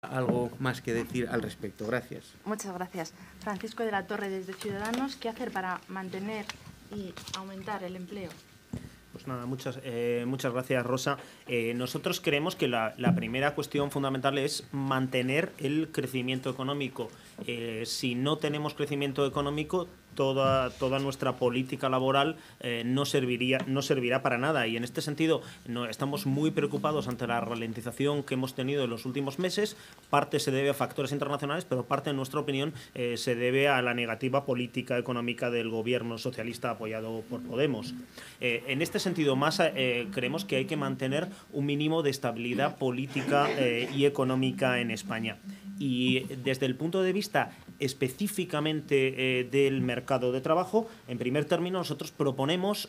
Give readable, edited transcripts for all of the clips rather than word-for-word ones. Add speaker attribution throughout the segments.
Speaker 1: algo más que decir al respecto. Gracias.
Speaker 2: Muchas gracias. Francisco de la Torre, desde Ciudadanos, ¿qué hacer para mantener y aumentar el empleo?
Speaker 3: Pues nada, muchas gracias, Rosa. Nosotros creemos que la primera cuestión fundamental es mantener el crecimiento económico. Si no tenemos crecimiento económico, toda nuestra política laboral no servirá para nada. Y en este sentido estamos muy preocupados ante la ralentización que hemos tenido en los últimos meses. Parte se debe a factores internacionales, pero parte, en nuestra opinión, se debe a la negativa política económica del gobierno socialista apoyado por Podemos. En este sentido, creemos que hay que mantener un mínimo de estabilidad política y económica en España. Y desde el punto de vista específicamente del mercado de trabajo, en primer término, nosotros proponemos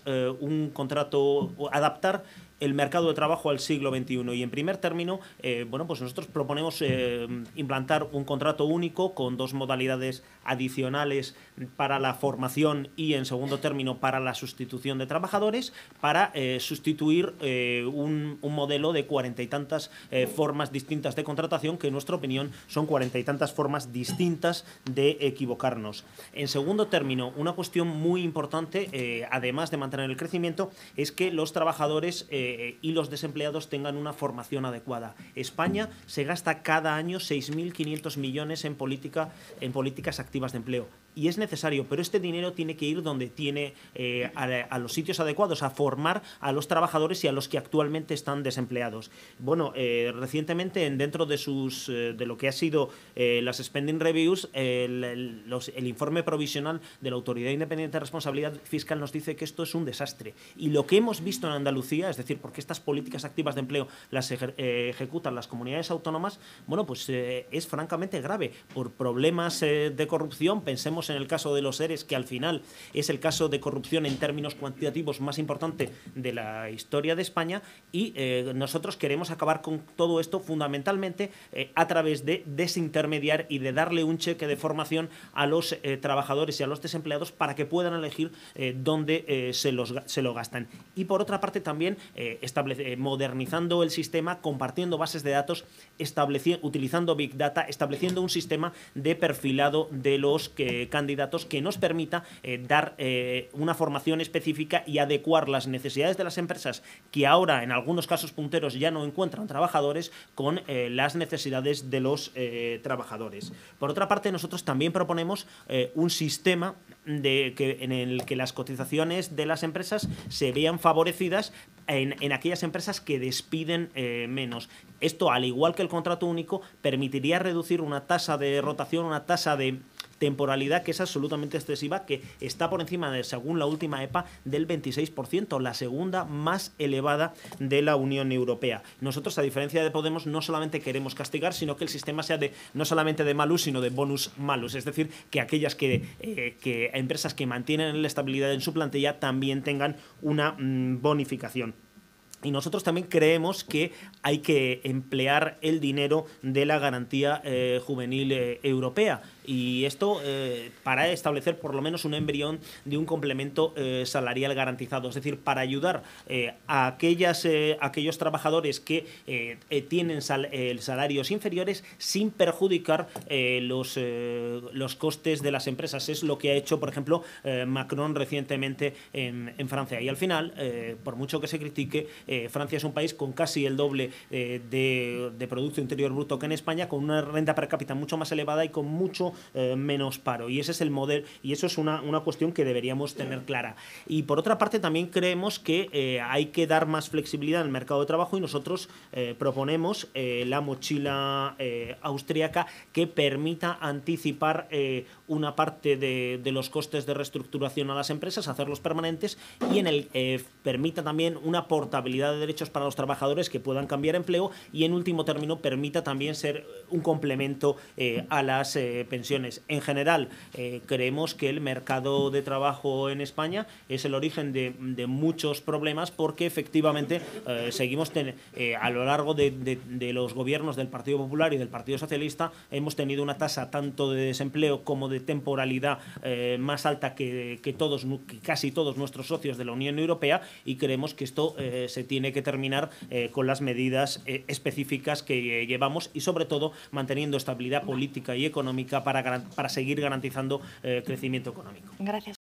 Speaker 3: adaptar el mercado de trabajo al siglo XXI. Y en primer término, pues nosotros proponemos implantar un contrato único con dos modalidades adicionales para la formación y, en segundo término, para la sustitución de trabajadores, para sustituir un modelo de 40 y tantas formas distintas de contratación, que en nuestra opinión son 40 y tantas formas distintas de equivocarnos. En segundo término, una cuestión muy importante, además de mantener el crecimiento, es que los trabajadores y los desempleados tengan una formación adecuada. España se gasta cada año 6.500 millones en políticas activas de empleo. Y es necesario, pero este dinero tiene que ir donde tiene a los sitios adecuados, a formar a los trabajadores y a los que actualmente están desempleados. Bueno, recientemente, dentro de lo que ha sido las Spending Reviews, el informe provisional de la Autoridad Independiente de Responsabilidad Fiscal nos dice que esto es un desastre. Y lo que hemos visto en Andalucía, es decir, porque estas políticas activas de empleo las ejecutan las comunidades autónomas, bueno, pues es francamente grave. Por problemas de corrupción, pensemos en el caso de los ERES, que al final es el caso de corrupción en términos cuantitativos más importante de la historia de España, y nosotros queremos acabar con todo esto fundamentalmente a través de desintermediar y de darle un cheque de formación a los trabajadores y a los desempleados para que puedan elegir dónde se lo gastan. Y por otra parte también modernizando el sistema, compartiendo bases de datos, utilizando Big Data, estableciendo un sistema de perfilado de los candidatos que nos permita dar una formación específica y adecuar las necesidades de las empresas, que ahora en algunos casos punteros ya no encuentran trabajadores, con las necesidades de los trabajadores. Por otra parte, nosotros también proponemos un sistema en el que las cotizaciones de las empresas se vean favorecidas en aquellas empresas que despiden menos. Esto, al igual que el contrato único, permitiría reducir una tasa de rotación, una tasa de temporalidad que es absolutamente excesiva, que está por encima de, según la última EPA, del 26%, la segunda más elevada de la Unión Europea. Nosotros, a diferencia de Podemos, no solamente queremos castigar, sino que el sistema sea no solamente de malus, sino de bonus malus, es decir, que aquellas empresas que mantienen la estabilidad en su plantilla también tengan una bonificación. Y nosotros también creemos que hay que emplear el dinero de la garantía juvenil europea. Y esto para establecer por lo menos un embrión de un complemento salarial garantizado. Es decir, para ayudar a aquellos trabajadores que tienen salarios inferiores sin perjudicar los costes de las empresas. Es lo que ha hecho, por ejemplo, Macron recientemente en Francia. Y al final, por mucho que se critique, Francia es un país con casi el doble de Producto Interior Bruto que en España, con una renta per cápita mucho más elevada y con mucho menos paro. Y ese es el modelo, y eso es una cuestión que deberíamos tener clara. Y por otra parte, también creemos que hay que dar más flexibilidad al mercado de trabajo, y nosotros proponemos la mochila austríaca, que permita anticipar una parte de los costes de reestructuración a las empresas, hacerlos permanentes, y permita también una portabilidad de derechos para los trabajadores que puedan cambiar empleo, y en último término permita también ser un complemento a las pensiones. En general, creemos que el mercado de trabajo en España es el origen de muchos problemas, porque efectivamente seguimos a lo largo de los gobiernos del Partido Popular y del Partido Socialista, hemos tenido una tasa tanto de desempleo como de temporalidad más alta que casi todos nuestros socios de la Unión Europea, y creemos que esto se tiene que terminar con las medidas específicas que llevamos y, sobre todo, manteniendo estabilidad política y económica para seguir garantizando crecimiento económico.
Speaker 2: Gracias.